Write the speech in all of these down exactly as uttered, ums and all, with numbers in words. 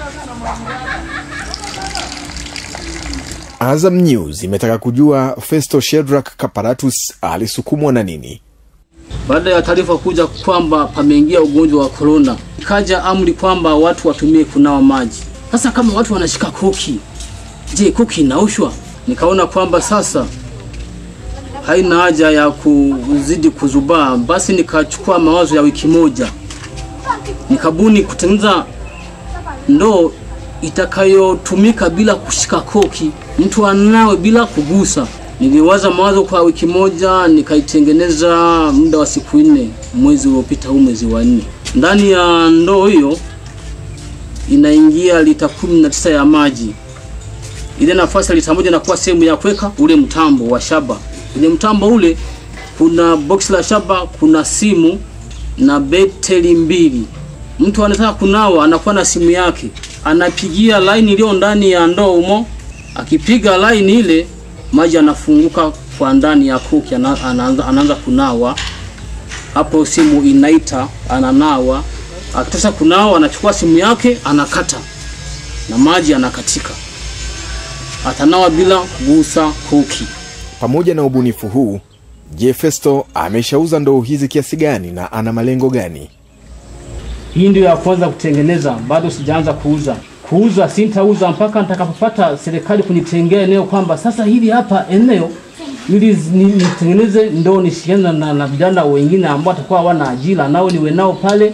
Azam News imetaka kujua Festo Shedrack Kaparatus alisukumwa na nini. Baada ya taarifa kuja kwamba pameingia ugonjwa wa corona, ikaja amri kwamba watu watumie kunawa maji. Sasa kama watu wanashika koki, je, koki inaoshwa? Nikaona kwamba sasa haina haja ya kuzidi kuzubaa, basi nikachukua mawazo ya wiki moja. Nikabuni kutengeneza ndoo itakayotumika bila kushika koki, mtu anawe bila kugusa. Niliwaza mawazo kwa wiki moja, nikaitengeneza muda wa siku nne, mwezi uliopita huu mwezi wa nne. Ndani ya ndoo hiyo inaingia lita kumi na tisa ya maji. Ile nafasi lita moja inakuwa sehemu ya kuweka ule mtambo wa shaba. Ile mtambo ule kuna box la shaba, kuna simu na beteli mbili. Mtu anataka kunawa anakuwa na simu yake, anapigia line iliyo ndani ya ndoo humo. Akipiga line ile, maji yanafunguka kwa ndani ya koki, anaanza anaanza kunawa. Hapo simu inaita, ananawa. Akitaka kunawa anachukua simu yake, anakata na maji yanakatika. Atanawa bila kugusa koki. Pamoja na ubunifu huu, je, Festo ameshauza ndoo hizi kiasi gani na ana malengo gani? Hii ndio ya kwanza kutengeneza, bado sijaanza kuuza. Kuuza sintauza mpaka nitakapopata serikali kunitengea eneo kwamba sasa hili hapa eneo ili nitengeneze ndoo nishikiane na, na vijana wengine ambao watakuwa wana ajira nao niwe nao pale.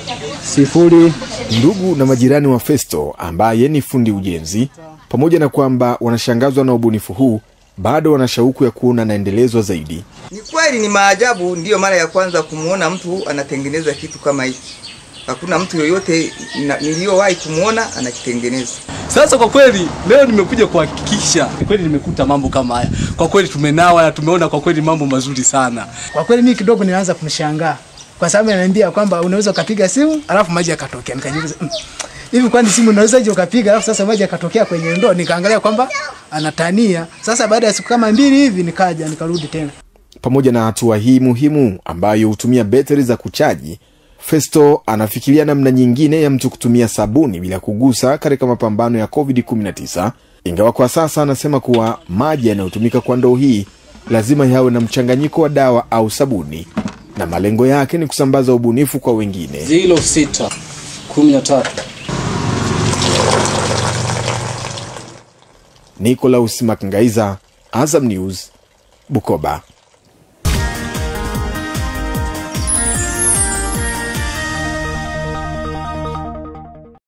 Sifuri. Ndugu na majirani wa Festo ambaye ni fundi ujenzi, pamoja na kwamba wanashangazwa na ubunifu huu, bado wana shauku ya kuona naendelezwa zaidi. Ni kweli ni maajabu, ndio mara ya kwanza kumuona mtu anatengeneza kitu kama hiki. Hakuna mtu yoyote niliyowahi kumuona anakitengeneza. Sasa kwa kweli leo nimekuja kuhakikisha kweli nimekuta mambo kama haya. Kwa kweli tumenawa na tumeona kwa kweli mambo mazuri sana. Kwa kweli mimi kidogo nilianza kumshangaa kwa sababu ananiambia kwamba unaweza kupiga simu alafu maji yakatokea. Nikajiuliza mm, hivi kwani simu unaweza je ukapiga alafu sasa maji yakatokea kwenye ndoo? Nikaangalia kwamba anatania. Sasa baada ya siku kama mbili hivi nikaja nikarudi tena. Pamoja na hatua hii muhimu ambayo hutumia betri za kuchaji, Festo anafikiria namna nyingine ya mtu kutumia sabuni bila kugusa katika mapambano ya COVID kumi na tisa. Ingawa kwa sasa anasema kuwa maji yanayotumika kwa ndoo hii lazima yawe na mchanganyiko wa dawa au sabuni, na malengo yake ni kusambaza ubunifu kwa wengine. zero sita kumi na tatu. Nicolaus Makangaiza, Azam News, Bukoba.